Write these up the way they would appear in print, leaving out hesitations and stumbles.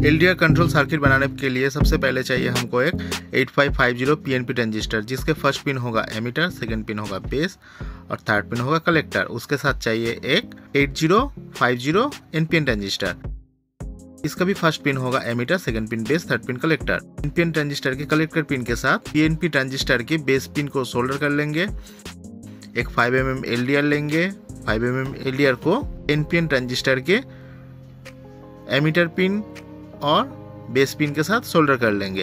LDR control circuit बनाने के लिए सबसे पहले चाहिए हमको एक 8550 पीएनपी ट्रांजिस्टर, जिसके फर्स्ट पिन होगा एमीटर, सेकंड पिन होगा बेस और थर्ड पिन होगा कलेक्टर। उसके साथ चाहिए एक 8050 एनपीएन ट्रांजिस्टर, इसका भी फर्स्ट पिन होगा emitter, second pin base, third pin collector. NPN transistor के कलेक्टर पिन के साथ पीएनपी ट्रांजिस्टर के बेस पिन को सोल्डर कर लेंगे। एक 5mm एलडीआर लेंगे, 5mm एलडीआर को एनपीएन ट्रांजिस्टर के एमीटर पिन और बेस पिन के साथ सोल्डर कर लेंगे।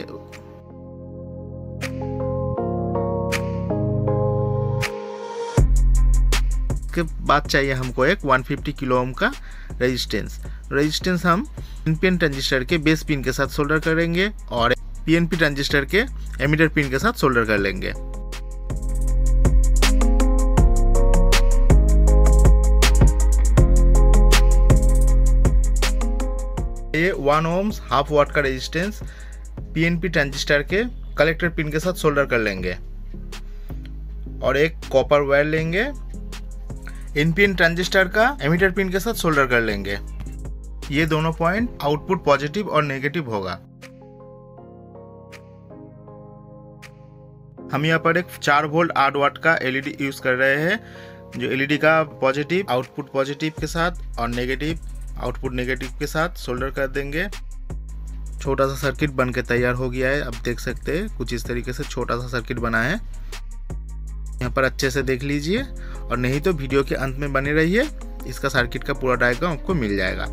उसके बाद चाहिए हमको एक 150 किलो ओम का रेजिस्टेंस हम एनपीएन ट्रांजिस्टर के बेस पिन के साथ सोल्डर करेंगे और पीएनपी ट्रांजिस्टर के एमीटर पिन के साथ सोल्डर कर लेंगे। ये 1 ohms हाफ वाट का रेजिस्टेंस पीएनपी ट्रांजिस्टर के कलेक्टर पिन के साथ सोल्डर कर लेंगे और एक कॉपर वायर लेंगे, एनपीएन ट्रांजिस्टर का एमीटर पिन के साथ सोल्डर कर लेंगे। ये दोनों पॉइंट आउटपुट पॉजिटिव और नेगेटिव होगा। हम यहाँ पर एक 4 वोल्ट 8 वाट का एलईडी यूज कर रहे हैं, जो एलईडी का पॉजिटिव आउटपुट पॉजिटिव के साथ और नेगेटिव आउटपुट नेगेटिव के साथ सोल्डर कर देंगे। छोटा सा सर्किट बन के तैयार हो गया है। अब देख सकते हैं कुछ इस तरीके से छोटा सा सर्किट बना है। यहाँ पर अच्छे से देख लीजिए और नहीं तो वीडियो के अंत में बने रहिए, इसका सर्किट का पूरा डायग्राम आपको मिल जाएगा।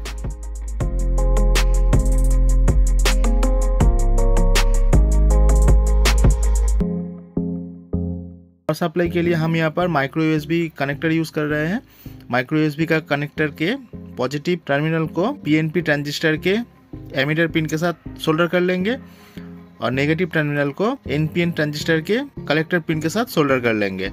पावर सप्लाई के लिए हम यहाँ पर माइक्रो यूएसबी कनेक्टर यूज कर रहे हैं। माइक्रो यूएसबी का कनेक्टर के पॉजिटिव टर्मिनल को पीएनपी ट्रांजिस्टर के एमीटर पिन के साथ सोल्डर कर लेंगे और नेगेटिव टर्मिनल को एनपीएन ट्रांजिस्टर के कलेक्टर पिन के साथ सोल्डर कर लेंगे।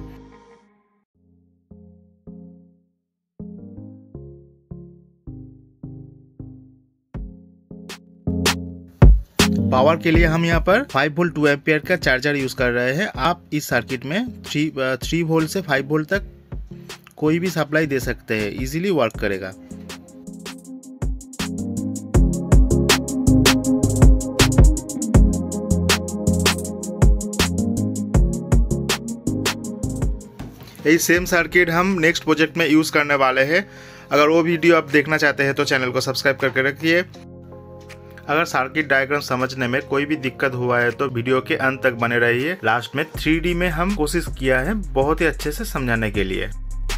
पावर के लिए हम यहाँ पर 5 वोल्ट 2 एम्पियर का चार्जर यूज कर रहे हैं। आप इस सर्किट में 3 वोल्ट से 5 वोल्ट तक कोई भी सप्लाई दे सकते हैं, इजीली वर्क करेगा। यही सेम सर्किट हम नेक्स्ट प्रोजेक्ट में यूज करने वाले हैं। अगर वो वीडियो आप देखना चाहते हैं तो चैनल को सब्सक्राइब करके रखिए। अगर सर्किट डायग्राम समझने में कोई भी दिक्कत हुआ है तो वीडियो के अंत तक बने रहिए। लास्ट में 3D में हम कोशिश किया है बहुत ही अच्छे से समझाने के लिए।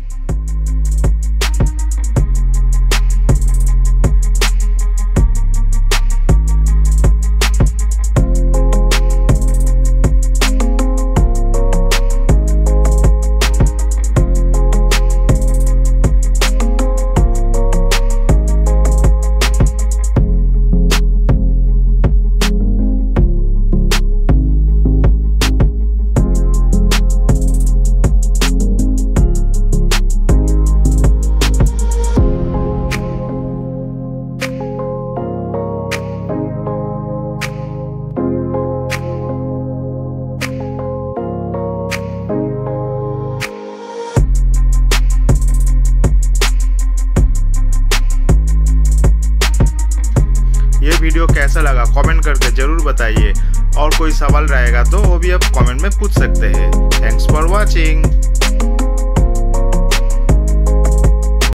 वीडियो कैसा लगा कमेंट करके जरूर बताइए और कोई सवाल रहेगा तो वो भी आप कमेंट में पूछ सकते हैं। Thanks for watching.